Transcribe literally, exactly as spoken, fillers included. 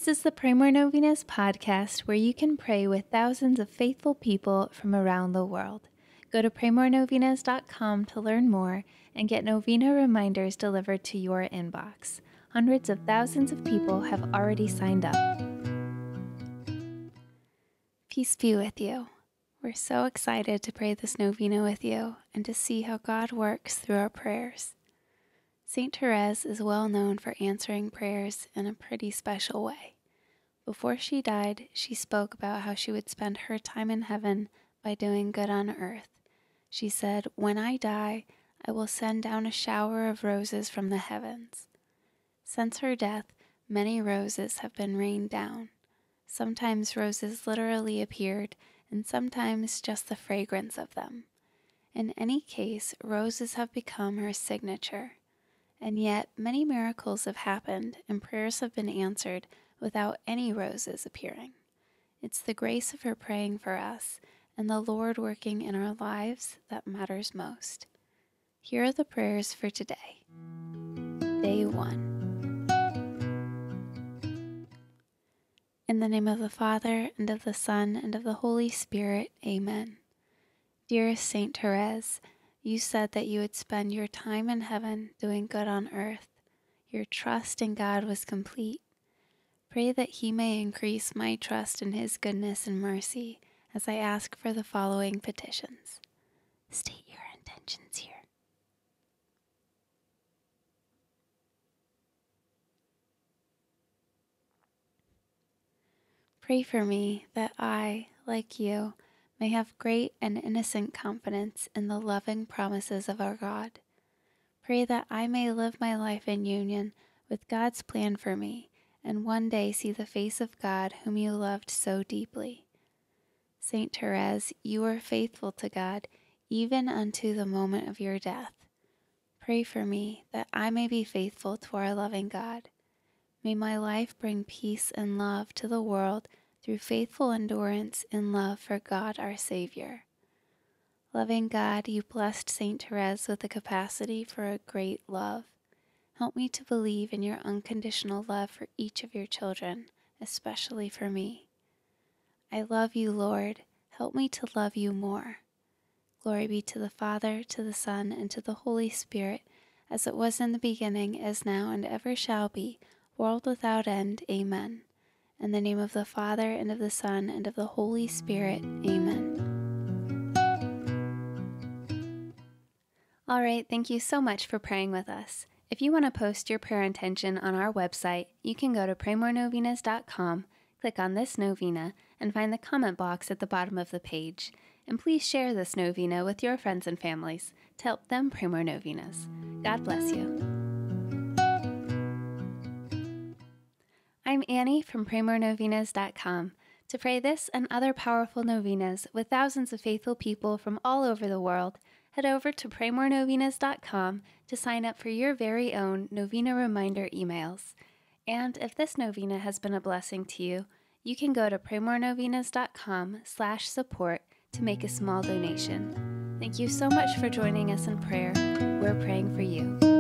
This is the Pray More Novenas podcast, where you can pray with thousands of faithful people from around the world. Go to pray more novenas dot com to learn more and get novena reminders delivered to your inbox. Hundreds of thousands of people have already signed up. Peace be with you. We're so excited to pray this novena with you and to see how God works through our prayers. Saint Therese is well known for answering prayers in a pretty special way. Before she died, she spoke about how she would spend her time in heaven by doing good on earth. She said, "When I die, I will send down a shower of roses from the heavens." Since her death, many roses have been rained down. Sometimes roses literally appeared, and sometimes just the fragrance of them. In any case, roses have become her signature. And yet, many miracles have happened and prayers have been answered without any roses appearing. It's the grace of her praying for us and the Lord working in our lives that matters most. Here are the prayers for today. Day one. In the name of the Father, and of the Son, and of the Holy Spirit, Amen. Dearest Saint Therese, you said that you would spend your time in heaven doing good on earth. Your trust in God was complete. Pray that He may increase my trust in His goodness and mercy as I ask for the following petitions. State your intentions here. Pray for me that I, like you, may have great and innocent confidence in the loving promises of our God. Pray that I may live my life in union with God's plan for me, and one day see the face of God whom you loved so deeply. Saint Therese, you were faithful to God even unto the moment of your death. Pray for me that I may be faithful to our loving God. May my life bring peace and love to the world through faithful endurance in love for God our Savior. Loving God, you blessed Saint Therese with the capacity for a great love. Help me to believe in your unconditional love for each of your children, especially for me. I love you, Lord. Help me to love you more. Glory be to the Father, to the Son, and to the Holy Spirit, as it was in the beginning, is now, and ever shall be, world without end. Amen. In the name of the Father, and of the Son, and of the Holy Spirit. Amen. All right, thank you so much for praying with us. If you want to post your prayer intention on our website, you can go to pray more novenas dot com, click on this novena, and find the comment box at the bottom of the page. And please share this novena with your friends and families to help them pray more novenas. God bless you. I'm Annie from pray more novenas dot com. To pray this and other powerful novenas with thousands of faithful people from all over the world, head over to pray more novenas dot com to sign up for your very own novena reminder emails. And if this novena has been a blessing to you, you can go to pray more novenas dot com slash support to make a small donation. Thank you so much for joining us in prayer. We're praying for you.